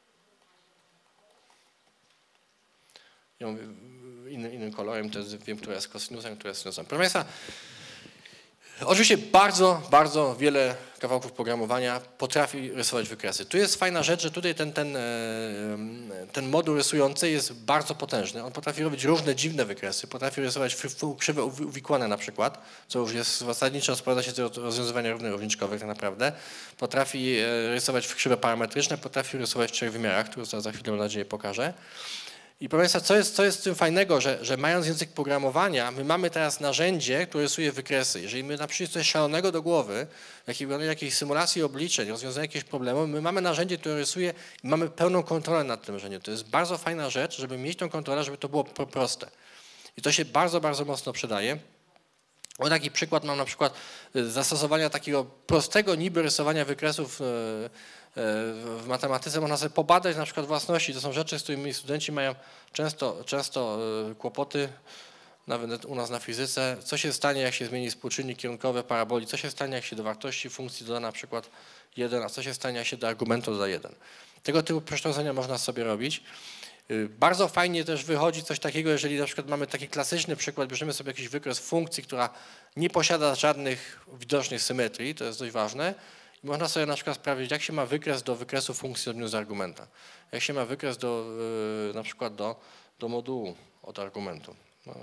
ją innym kolorem, to wiem, która jest kosinusem, która jest sinusem. Proszę Państwa, oczywiście bardzo, bardzo wiele kawałków programowania potrafi rysować wykresy. Tu jest fajna rzecz, że tutaj ten moduł rysujący jest bardzo potężny. On potrafi robić różne dziwne wykresy, potrafi rysować krzywe uwikłane na przykład, co już jest zasadniczo sprowadza się do rozwiązywania równoróżniczkowych tak naprawdę. Potrafi rysować krzywe parametryczne, potrafi rysować w 3 wymiarach, które za chwilę, mam nadzieję, pokażę. I proszę Państwa, co jest w tym fajnego, że mając język programowania, my mamy teraz narzędzie, które rysuje wykresy. Jeżeli my napiszemy coś szalonego do głowy, jakiejś symulacji obliczeń, rozwiązania jakiegoś problemu, my mamy narzędzie, które rysuje i mamy pełną kontrolę nad tym narzędziem. To jest bardzo fajna rzecz, żeby mieć tą kontrolę, żeby to było proste. I to się bardzo, bardzo mocno przydaje. O taki przykład mam na przykład zastosowania takiego prostego niby rysowania wykresów w matematyce. Można sobie pobadać na przykład własności. To są rzeczy, z którymi studenci mają często kłopoty, nawet u nas na fizyce. Co się stanie, jak się zmieni współczynnik kierunkowy paraboli? Co się stanie, jak się do wartości funkcji doda na przykład 1, a co się stanie, jak się do argumentu doda 1? Tego typu przekształcenia można sobie robić. Bardzo fajnie też wychodzi coś takiego, jeżeli na przykład mamy taki klasyczny przykład, bierzemy sobie jakiś wykres funkcji, która nie posiada żadnych widocznych symetrii, to jest dość ważne. I można sobie na przykład sprawdzić, jak się ma wykres do wykresu funkcji od minus argumenta. Jak się ma wykres na przykład do modułu od argumentu. No,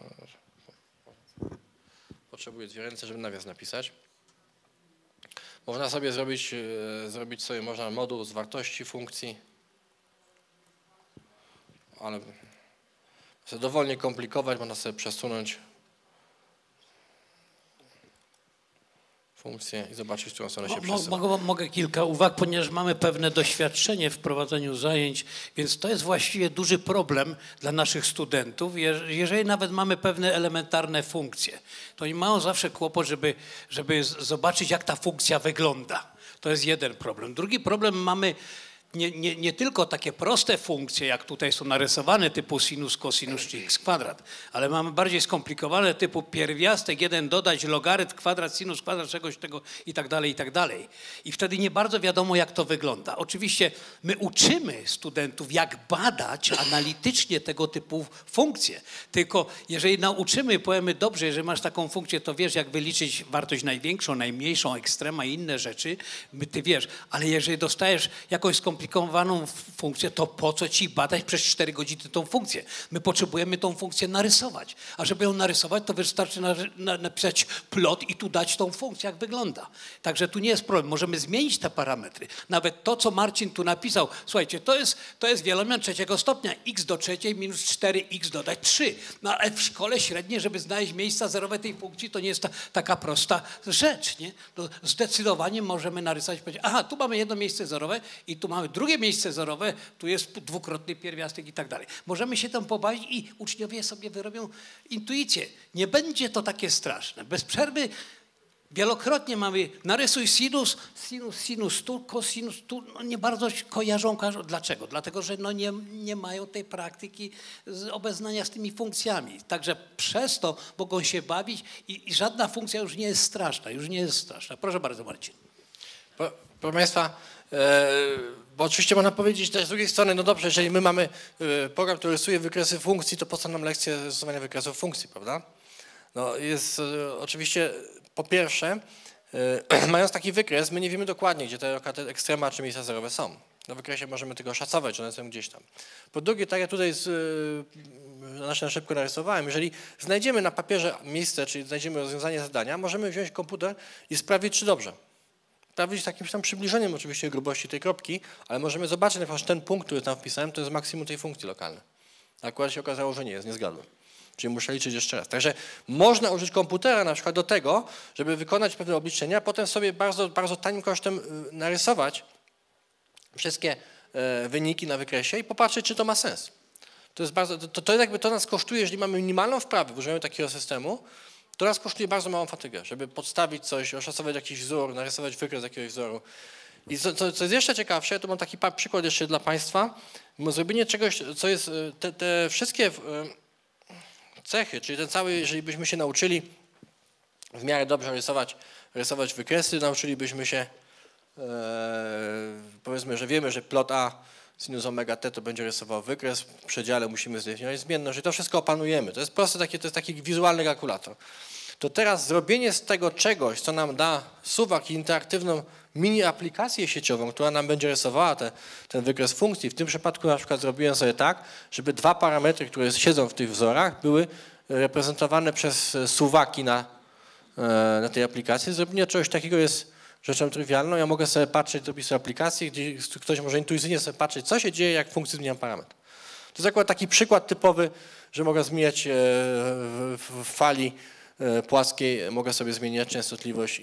potrzebuję 2 ręce, żeby nawias napisać. Można sobie zrobić sobie można moduł z wartości funkcji, ale sobie dowolnie komplikować, można sobie przesunąć funkcję i zobaczyć, w którą stronę się przesuwa. Mogę kilka uwag, ponieważ mamy pewne doświadczenie w prowadzeniu zajęć, więc to jest właściwie duży problem dla naszych studentów. Jeżeli nawet mamy pewne elementarne funkcje, to oni mają zawsze kłopot, żeby zobaczyć, jak ta funkcja wygląda. To jest jeden problem. Drugi problem mamy nie tylko takie proste funkcje, jak tutaj są narysowane, typu sinus, cosinus czy x kwadrat, ale mamy bardziej skomplikowane typu pierwiastek, 1 dodać, logarytm, kwadrat, sinus, kwadrat, czegoś tego i tak dalej, i tak dalej. I wtedy nie bardzo wiadomo, jak to wygląda. Oczywiście my uczymy studentów, jak badać analitycznie tego typu funkcje. Tylko jeżeli nauczymy i powiemy, dobrze, jeżeli masz taką funkcję, to wiesz, jak wyliczyć wartość największą, najmniejszą, ekstrema i inne rzeczy, ty wiesz, ale jeżeli dostajesz jakąś skomplikowaną skomplikowaną funkcję, to po co ci badać przez 4 godziny tą funkcję? My potrzebujemy tą funkcję narysować. A żeby ją narysować, to wystarczy napisać plot i tu dać tą funkcję, jak wygląda. Także tu nie jest problem. Możemy zmienić te parametry. Nawet to, co Marcin tu napisał, słuchajcie, to jest wielomian trzeciego stopnia. X do trzeciej minus 4x dodać 3. No ale w szkole średniej, żeby znaleźć miejsca zerowe tej funkcji, to nie jest taka prosta rzecz, nie? To zdecydowanie możemy narysować, powiedzieć, aha, tu mamy jedno miejsce zerowe i tu mamy drugie miejsce zerowe, tu jest dwukrotny pierwiastek i tak dalej. Możemy się tam pobawić i uczniowie sobie wyrobią intuicję. Nie będzie to takie straszne. Bez przerwy wielokrotnie mamy narysuj sinus, sinus tu, cosinus tu. No nie bardzo kojarzą. Dlaczego? Dlatego, że no nie mają tej praktyki obeznania z tymi funkcjami. Także przez to mogą się bawić i żadna funkcja już nie jest straszna. Proszę bardzo, Marcin. Proszę Państwa, bo oczywiście można powiedzieć też z drugiej strony, no dobrze, jeżeli my mamy program, który rysuje wykresy funkcji, to po co nam lekcje rysowania wykresów funkcji, prawda? No jest oczywiście, po pierwsze, mając taki wykres, my nie wiemy dokładnie, gdzie te ekstrema czy miejsca zerowe są. Na wykresie możemy tylko szacować, że one są gdzieś tam. Po drugie, tak jak tutaj na szybko narysowałem, jeżeli znajdziemy na papierze miejsce, czyli znajdziemy rozwiązanie zadania, możemy wziąć komputer i sprawdzić, czy dobrze. Sprawdzić z jakimś tam przybliżeniem oczywiście grubości tej kropki, ale możemy zobaczyć, na przykład ten punkt, który tam wpisałem, to jest maksimum tej funkcji lokalnej. Akurat się okazało, że nie jest, nie zgadłem. Czyli muszę liczyć jeszcze raz. Także można użyć komputera na przykład do tego, żeby wykonać pewne obliczenia, a potem sobie bardzo, bardzo tanim kosztem narysować wszystkie wyniki na wykresie i popatrzeć, czy to ma sens. To jest bardzo, to nas kosztuje, jeżeli mamy minimalną wprawę, używamy takiego systemu, to nas kosztuje bardzo małą fatygę, żeby podstawić coś, oszacować jakiś wzór, narysować wykres jakiegoś wzoru. I co jest jeszcze ciekawsze, to mam taki przykład jeszcze dla Państwa, zrobienie czegoś, co jest, te wszystkie cechy, czyli ten cały, jeżeli byśmy się nauczyli w miarę dobrze rysować wykresy, nauczylibyśmy się, powiedzmy, że wiemy, że plot A sinus omega t to będzie rysował wykres, w przedziale musimy zdefiniować zmienność i to wszystko opanujemy. To jest proste, to jest taki wizualny kalkulator. To teraz zrobienie z tego czegoś, co nam da suwak i interaktywną mini aplikację sieciową, która nam będzie rysowała ten wykres funkcji. W tym przypadku na przykład zrobiłem sobie tak, żeby 2 parametry, które siedzą w tych wzorach, były reprezentowane przez suwaki na tej aplikacji. Zrobienie czegoś takiego jest rzeczą trywialną. Ja mogę sobie patrzeć, zrobić sobie aplikację, gdzie ktoś może intuicyjnie sobie patrzeć, co się dzieje, jak w funkcji zmieniam parametr. To jest akurat taki przykład typowy, że mogę zmieniać w fali płaskiej, mogę sobie zmieniać częstotliwość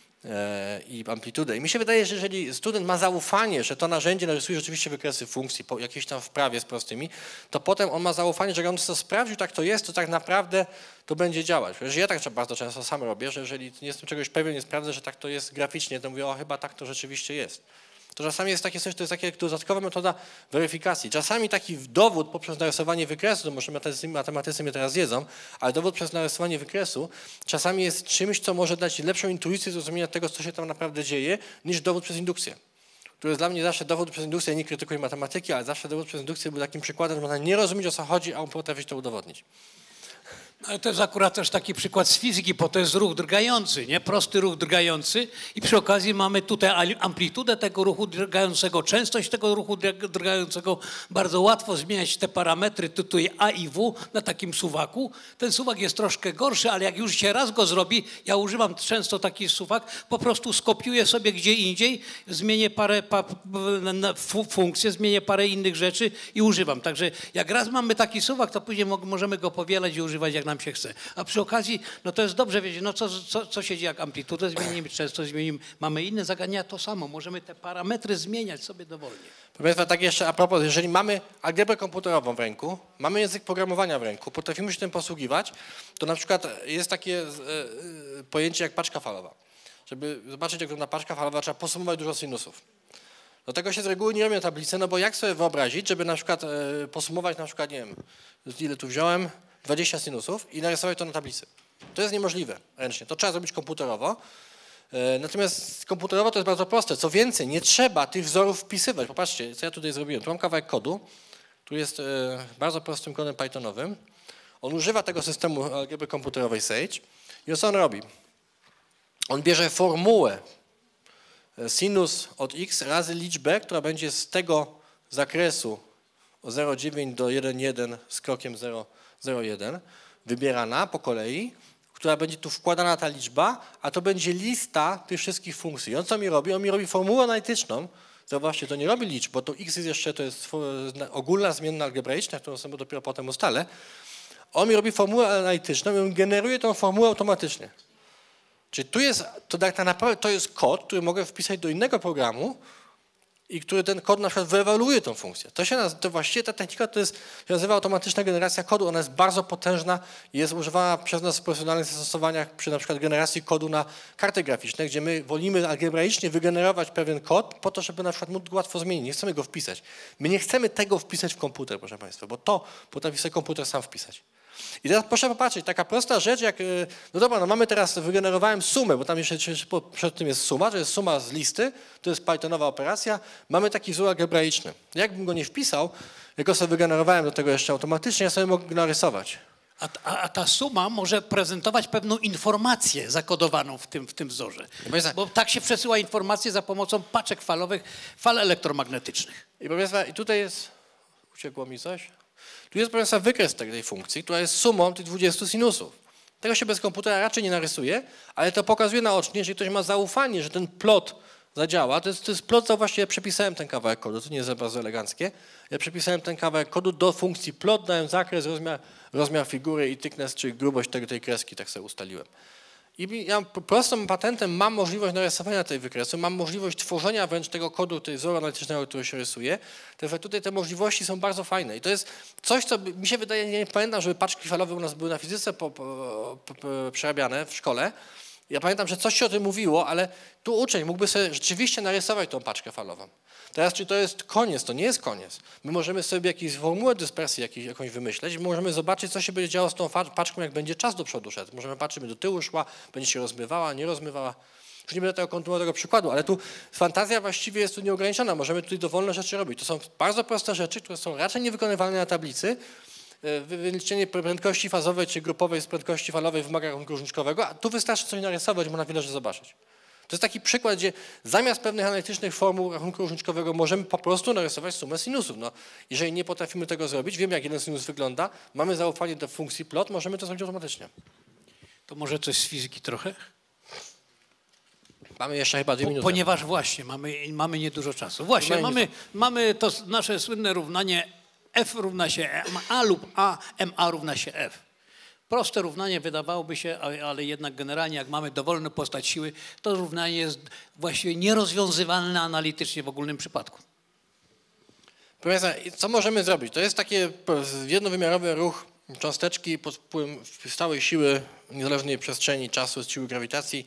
i amplitudę. I mi się wydaje, że jeżeli student ma zaufanie, że to narzędzie narysuje rzeczywiście wykresy funkcji po jakiejś tam wprawie z prostymi, to potem on ma zaufanie, że jak on to sprawdził, tak to jest, to tak naprawdę to będzie działać. Ja tak bardzo często sam robię, że jeżeli nie jestem czegoś pewien, nie sprawdzę, że tak to jest graficznie, to mówię, o chyba tak to rzeczywiście jest. To czasami jest takie coś, to jest taka dodatkowa metoda weryfikacji. Czasami taki dowód poprzez narysowanie wykresu, to może matematycy mnie teraz jedzą, ale dowód przez narysowanie wykresu czasami jest czymś, co może dać lepszą intuicję zrozumienia tego, co się tam naprawdę dzieje, niż dowód przez indukcję. Który jest dla mnie zawsze dowód przez indukcję, nie krytykuję matematyki, ale zawsze dowód przez indukcję był takim przykładem, że można nie rozumieć, o co chodzi, a on potrafi to udowodnić. Ale to jest akurat też taki przykład z fizyki, bo to jest ruch drgający, nie? Prosty ruch drgający i przy okazji mamy tutaj amplitudę tego ruchu drgającego, częstość tego ruchu drgającego. Bardzo łatwo zmieniać te parametry tutaj A i W na takim suwaku. Ten suwak jest troszkę gorszy, ale jak już się raz go zrobi, ja używam często taki suwak, po prostu skopiuję sobie gdzie indziej, zmienię parę funkcje, zmienię parę innych rzeczy i używam. Także jak raz mamy taki suwak, to później możemy go powielać i używać jak nam się chce. A przy okazji, no to jest dobrze wiedzieć, no co się dzieje, jak amplitudę zmienimy, częstość zmienimy, mamy inne zagadnienia, to samo. Możemy te parametry zmieniać sobie dowolnie. Proszę Państwa, tak jeszcze a propos, jeżeli mamy algebrę komputerową w ręku, mamy język programowania w ręku, potrafimy się tym posługiwać, to na przykład jest takie pojęcie jak paczka falowa. Żeby zobaczyć, jak wygląda paczka falowa, trzeba posumować dużo sinusów. Do tego się z reguły nie robi na tablicy, no bo jak sobie wyobrazić, żeby na przykład posumować na przykład, nie wiem, ile tu wziąłem, 20 sinusów i narysować to na tablicy. To jest niemożliwe ręcznie, to trzeba zrobić komputerowo. Natomiast komputerowo to jest bardzo proste. Co więcej, nie trzeba tych wzorów wpisywać. Popatrzcie, co ja tutaj zrobiłem. Tu mam kawałek kodu, tu jest bardzo prostym kodem pythonowym. On używa tego systemu algebry komputerowej Sage i co on robi? On bierze formułę sinus od x razy liczbę, która będzie z tego zakresu o 0,9 do 1,1 z krokiem 0,1 wybierana po kolei, która będzie tu wkładana ta liczba, a to będzie lista tych wszystkich funkcji. I on co mi robi? On mi robi formułę analityczną. Zauważcie, to nie robi liczb, bo to x jest jeszcze, to jest ogólna zmienna algebraiczna, którą sobie dopiero potem ustalę. On mi robi formułę analityczną i on generuje tą formułę automatycznie. Czyli tu jest, to tak naprawdę to jest kod, który mogę wpisać do innego programu i który ten kod na przykład wyewaluuje tą funkcję. To właściwie ta technika to jest, się nazywa automatyczna generacja kodu. Ona jest bardzo potężna i jest używana przez nas w profesjonalnych zastosowaniach przy na przykład generacji kodu na karty graficzne, gdzie my wolimy algebraicznie wygenerować pewien kod po to, żeby na przykład móc go łatwo zmienić. Nie chcemy go wpisać. My nie chcemy tego wpisać w komputer, proszę Państwa, bo to potrafi sobie komputer sam wpisać. I teraz proszę popatrzeć, taka prosta rzecz jak, no dobra, no mamy teraz, wygenerowałem sumę, bo tam jeszcze przed tym jest suma, to jest suma z listy, to jest Pythonowa operacja, mamy taki wzór algebraiczny. Jakbym go nie wpisał, jak go sobie wygenerowałem do tego jeszcze automatycznie, ja sobie mogę go narysować. A ta suma może prezentować pewną informację zakodowaną w tym wzorze. Bo tak się przesyła informacje za pomocą paczek falowych, fal elektromagnetycznych. I proszę Państwa, i tutaj jest, uciekło mi coś. Tu jest, proszę Państwa, wykres tej funkcji, która jest sumą tych 20 sinusów. Tego się bez komputera raczej nie narysuje, ale to pokazuje naocznie, że ktoś ma zaufanie, że ten plot zadziała. To jest plot, co właściwie ja przepisałem ten kawałek kodu, to nie jest bardzo eleganckie. Ja przepisałem ten kawałek kodu do funkcji plot, dałem zakres, rozmiar figury i thickness, czyli grubość tej kreski, tak sobie ustaliłem. I ja prostym patentem mam możliwość narysowania tej wykresu, mam możliwość tworzenia wręcz tego kodu, tej wzoru analitycznego, który się rysuje. Także tutaj te możliwości są bardzo fajne. I to jest coś, co mi się wydaje, nie pamiętam, żeby paczki falowe u nas były na fizyce przerabiane w szkole. Ja pamiętam, że coś się o tym mówiło, ale tu uczeń mógłby sobie rzeczywiście narysować tą paczkę falową. Teraz, czy to jest koniec? To nie jest koniec. My możemy sobie jakąś formułę dyspersji jakąś wymyśleć, możemy zobaczyć, co się będzie działo z tą paczką, jak będzie czas do przodu szedł. Możemy patrzeć, do tyłu szła, będzie się rozmywała, nie rozmywała. Już nie będę tego kontynuował tego przykładu, ale tu fantazja właściwie jest tu nieograniczona. Możemy tutaj dowolne rzeczy robić. To są bardzo proste rzeczy, które są raczej niewykonywalne na tablicy. Wyliczenie prędkości fazowej czy grupowej z prędkości falowej wymaga rachunku różniczkowego, a tu wystarczy coś narysować, można wiele rzeczy zobaczyć. To jest taki przykład, gdzie zamiast pewnych analitycznych formuł rachunku różniczkowego możemy po prostu narysować sumę sinusów. No, jeżeli nie potrafimy tego zrobić, wiemy jak jeden sinus wygląda, mamy zaufanie do funkcji plot, możemy to zrobić automatycznie. To może coś z fizyki trochę? Mamy jeszcze chyba 2 minuty. Ponieważ właśnie mamy niedużo czasu. Właśnie mamy to nasze słynne równanie F równa się A lub MA równa się F. Proste równanie wydawałoby się, ale jednak generalnie jak mamy dowolną postać siły, to równanie jest właściwie nierozwiązywalne analitycznie w ogólnym przypadku. Proszę Państwa, co możemy zrobić? To jest taki jednowymiarowy ruch cząsteczki pod wpływem stałej siły niezależnej przestrzeni, czasu, siły grawitacji.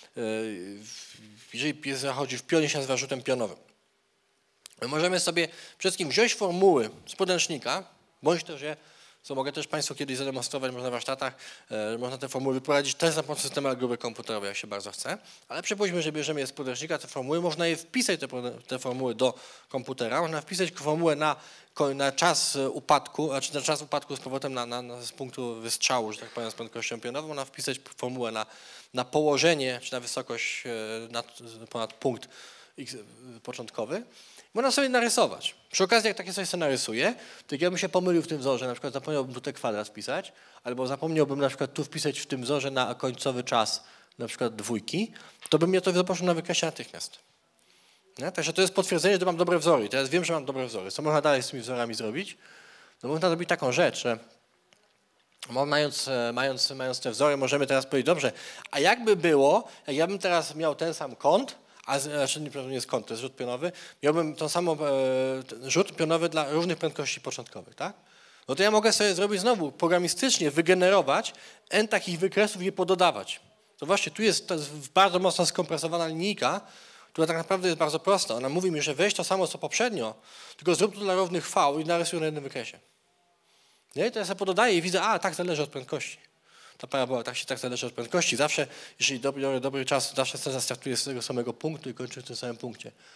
Jeżeli zachodzi w pionie, się nazywa rzutem pionowym. My możemy sobie przede wszystkim wziąć formuły z podręcznika, bądź też co mogę też Państwu kiedyś zademonstrować, można na warsztatach, można te formuły wyprowadzić też za pomocą systemu algebry komputerowej, jak się bardzo chce, ale przypuśćmy, że bierzemy je z podręcznika, te formuły, można je wpisać, te formuły do komputera, można wpisać formułę na czas upadku, znaczy na czas upadku z powrotem z punktu wystrzału, że tak powiem, z prędkością pionową, można wpisać formułę na położenie, czy na wysokość ponad punkt początkowy. Można sobie narysować. Przy okazji, jak takie coś sobie narysuję, to jak ja bym się pomylił w tym wzorze, na przykład zapomniałbym tu ten kwadrat wpisać, albo zapomniałbym na przykład tu wpisać w tym wzorze na końcowy czas na przykład 2, to by mnie to zobaczyło na wykresie natychmiast. Nie? Także to jest potwierdzenie, że mam dobre wzory. I teraz wiem, że mam dobre wzory. Co można dalej z tymi wzorami zrobić? No można zrobić taką rzecz, że mając te wzory, możemy teraz powiedzieć, dobrze, a jakby było, jak ja bym teraz miał ten sam kąt, znaczy nie jest kąt, to jest rzut pionowy, miałbym tą samą rzut pionowy dla różnych prędkości początkowych, tak? No to ja mogę sobie zrobić znowu programistycznie, wygenerować n takich wykresów i je pododawać. To właśnie tu jest bardzo mocno skompresowana linijka, która tak naprawdę jest bardzo prosta. Ona mówi mi, że weź to samo co poprzednio, tylko zrób to dla równych v i narysuj na jednym wykresie. Nie? I to ja sobie pododaję i widzę, tak zależy od prędkości. Ta parabola tak zależy od prędkości. Zawsze, jeżeli dobry czas, zawsze startuje z tego samego punktu i kończy w tym samym punkcie.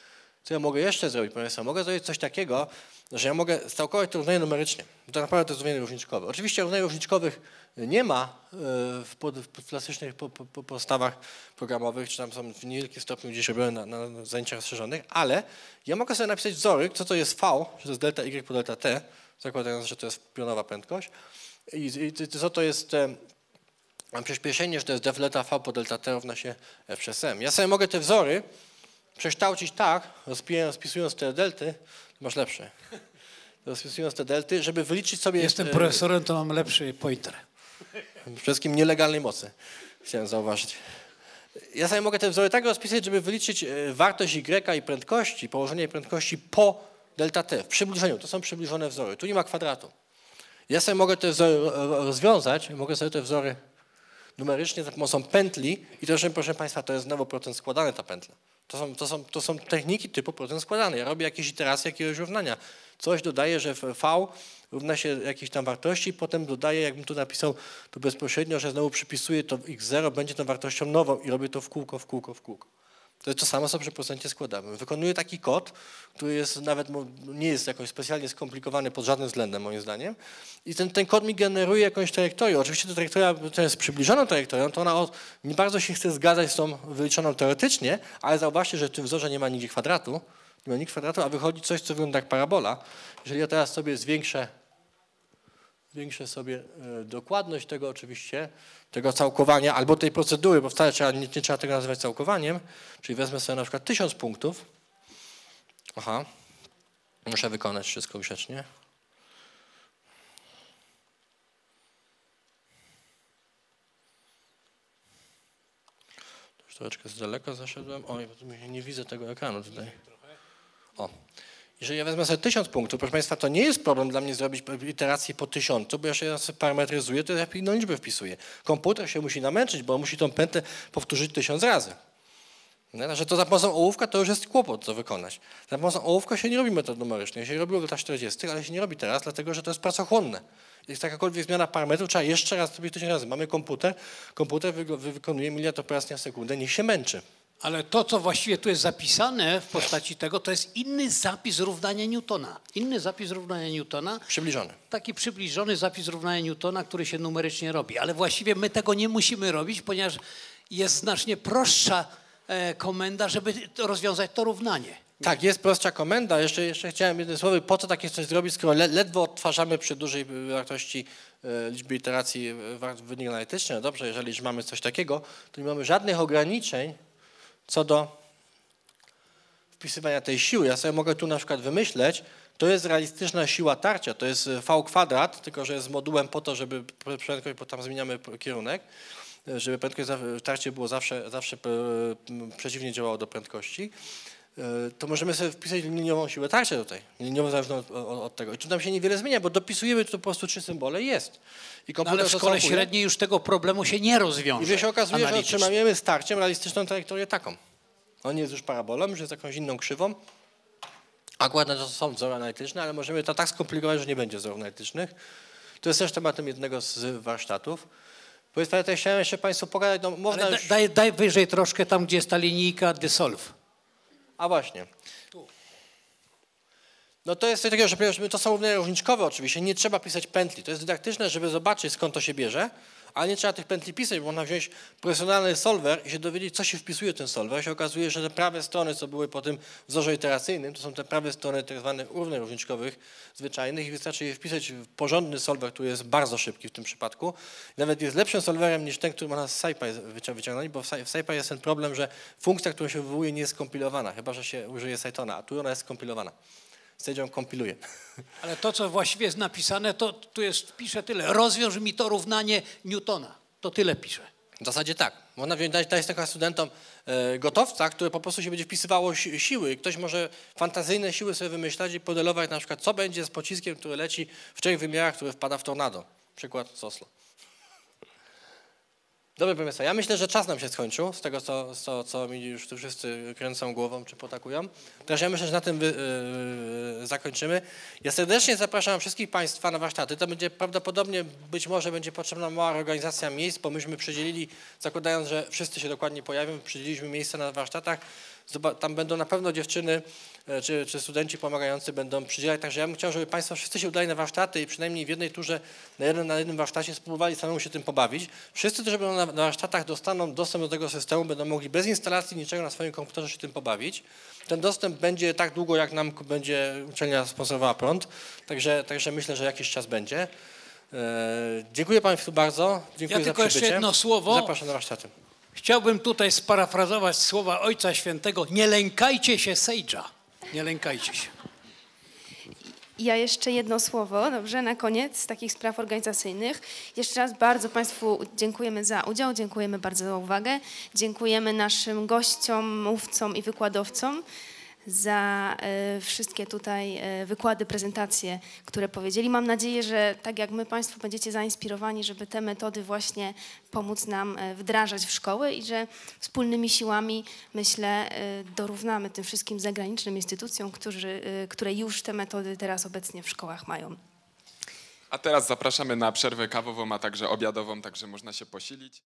Co ja mogę jeszcze zrobić, proszę Państwa? Mogę zrobić coś takiego, że ja mogę stałkować to równanie numerycznie. To naprawdę to jest równanie różniczkowe. Oczywiście równań różniczkowych nie ma w klasycznych podstawach programowych, czy tam są w niewielkim stopniu gdzieś robione na zajęciach rozszerzonych, ale ja mogę sobie napisać wzory, co to jest V, że to jest delta Y po delta T, zakładając, że to jest pionowa prędkość, i co to jest mam przyspieszenie, że to jest def delta V po delta T równa się F przez M. Ja sobie mogę te wzory przekształcić tak, rozpisując te delty, masz lepsze, rozpisując te delty, żeby wyliczyć sobie... Jestem profesorem, to mam lepszy pointer. Przede wszystkim nielegalnej mocy, chciałem zauważyć. Ja sobie mogę te wzory tak rozpisać, żeby wyliczyć wartość Y i prędkości, położenie prędkości po delta T, w przybliżeniu. To są przybliżone wzory, tu nie ma kwadratu. Ja sobie mogę te wzory rozwiązać, mogę sobie te wzory numerycznie za pomocą pętli i to, proszę Państwa, to jest znowu procent składany ta pętla. To są techniki typu procent składany. Ja robię jakieś iteracje jakiegoś równania. Coś dodaję, że V równa się jakiejś tam wartości, potem dodaję, jakbym tu napisał to bezpośrednio, że znowu przypisuję to x0, będzie tą wartością nową i robię to w kółko, w kółko, w kółko. To jest to samo, co przy procencie składamy. Wykonuję taki kod, który jest nawet nie jest jakoś specjalnie skomplikowany pod żadnym względem, moim zdaniem. I ten kod mi generuje jakąś trajektorię. Oczywiście ta trajektoria, to jest przybliżoną trajektorią, to ona nie bardzo się chce zgadzać z tą wyliczoną teoretycznie, ale zauważcie, że w tym wzorze nie ma nigdzie kwadratu, a wychodzi coś, co wygląda jak parabola. Jeżeli ja teraz sobie zwiększę sobie dokładność tego oczywiście, tego całkowania albo tej procedury, bo wcale nie trzeba tego nazywać całkowaniem, czyli wezmę sobie na przykład 1000 punktów. Aha, muszę wykonać wszystko grzecznie. Już troszeczkę z daleka zaszedłem. Oj, nie widzę tego ekranu tutaj. O. Jeżeli ja wezmę sobie 1000 punktów, proszę Państwa, to nie jest problem dla mnie zrobić iterację po 1000, bo jeżeli ja sobie parametryzuję, to ja inną liczbę wpisuję. Komputer się musi namęczyć, bo musi tą pętlę powtórzyć 1000 razy. Że to za pomocą ołówka to już jest kłopot to wykonać. Za pomocą ołówka się nie robi metod numerycznych, się robiło w latach 40., ale się nie robi teraz, dlatego że to jest pracochłonne. Jest jakakolwiek zmiana parametrów, trzeba jeszcze raz zrobić 1000 razy. Mamy komputer wykonuje miliard operacji na sekundę, niech się męczy. Ale to, co właściwie tu jest zapisane w postaci tego, to jest inny zapis równania Newtona. Inny zapis równania Newtona. Przybliżony. Taki przybliżony zapis równania Newtona, który się numerycznie robi. Ale właściwie my tego nie musimy robić, ponieważ jest znacznie prostsza komenda, żeby rozwiązać to równanie. Tak, jest prostsza komenda. Jeszcze chciałem jednym słowem, po co takie coś zrobić, skoro ledwo odtwarzamy przy dużej wartości liczby iteracji wynik analityczny. No dobrze, jeżeli już mamy coś takiego, to nie mamy żadnych ograniczeń co do wpisywania tej siły. Ja sobie mogę tu na przykład wymyśleć, to jest realistyczna siła tarcia, to jest v², tylko że jest modułem po to, żeby prędkość, bo tam zmieniamy kierunek, żeby prędkość tarcie było zawsze przeciwnie działało do prędkości, to możemy sobie wpisać liniową siłę tarcia tutaj, liniową zależną od tego. I tu nam się niewiele zmienia, bo dopisujemy tu po prostu 3 symbole i jest. I ale w szkole średniej już tego problemu się nie rozwiąże. I się okazuje, że otrzymujemy starciem realistyczną trajektorię taką. On nie jest już parabolą, już jest jakąś inną krzywą. Akurat to są wzory analityczne, ale możemy to tak skomplikować, że nie będzie wzorów analitycznych. To jest też tematem jednego z warsztatów. Powiedzmy, ja chciałem jeszcze Państwu pokazać, no można już... daj wyżej troszkę tam, gdzie jest ta linijka dissolve. A właśnie. No to jest coś takiego, że to są równania różniczkowe oczywiście, nie trzeba pisać pętli. To jest dydaktyczne, żeby zobaczyć, skąd to się bierze, ale nie trzeba tych pętli pisać, bo można wziąć profesjonalny solver i się dowiedzieć, co się wpisuje w ten solver. I się okazuje, że te prawe strony, co były po tym wzorze iteracyjnym, to są te prawe strony tak zwanych równań różniczkowych zwyczajnych i wystarczy je wpisać w porządny solver, który jest bardzo szybki w tym przypadku. Nawet jest lepszym solverem niż ten, który można z SciPy wyciągnąć, bo w SciPy jest ten problem, że funkcja, którą się wywołuje, nie jest skompilowana, chyba że się użyje Cytona, a tu ona jest skompilowana. Sędzią kompiluje. Ale to, co właściwie jest napisane, to tu pisze tyle. Rozwiąż mi to równanie Newtona. To tyle pisze. W zasadzie tak. Można dać takim studentom gotowca, które po prostu się będzie wpisywało siły. Ktoś może fantazyjne siły sobie wymyślać i modelować na przykład, co będzie z pociskiem, który leci w 3 wymiarach, który wpada w tornado. Przykład z Oslo. Dobry pomysł. Ja myślę, że czas nam się skończył, z tego co mi już tu wszyscy kręcą głową czy potakują. Też ja myślę, że na tym zakończymy. Ja serdecznie zapraszam wszystkich Państwa na warsztaty. To będzie prawdopodobnie, być może będzie potrzebna mała organizacja miejsc, bo myśmy przydzielili, zakładając, że wszyscy się dokładnie pojawią, przydzieliliśmy miejsca na warsztatach Tam będą na pewno dziewczyny czy studenci pomagający będą przydzielać. Także ja bym chciał, żeby Państwo wszyscy się udali na warsztaty i przynajmniej w jednej turze na jednym warsztacie spróbowali samemu się tym pobawić. Wszyscy, którzy będą na warsztatach, dostaną dostęp do tego systemu, będą mogli bez instalacji niczego na swoim komputerze się tym pobawić. Ten dostęp będzie tak długo, jak nam będzie uczelnia sponsorowała prąd. Także myślę, że jakiś czas będzie. Dziękuję Państwu bardzo. Dziękuję Ja za tylko jeszcze przybycie. jedno słowo. Zapraszam na warsztaty. Chciałbym tutaj sparafrazować słowa Ojca Świętego. Nie lękajcie się sejdża. Nie lękajcie się. Ja jeszcze jedno słowo, dobrze, na koniec z takich spraw organizacyjnych. Jeszcze raz bardzo Państwu dziękujemy za udział, dziękujemy bardzo za uwagę, dziękujemy naszym gościom, mówcom i wykładowcom za wszystkie tutaj wykłady, prezentacje, które powiedzieli. Mam nadzieję, że tak jak my Państwo będziecie zainspirowani, żeby te metody właśnie pomóc nam wdrażać w szkoły i że wspólnymi siłami, myślę, dorównamy tym wszystkim zagranicznym instytucjom, które już te metody teraz obecnie w szkołach mają. A teraz zapraszamy na przerwę kawową, a także obiadową, także można się posilić.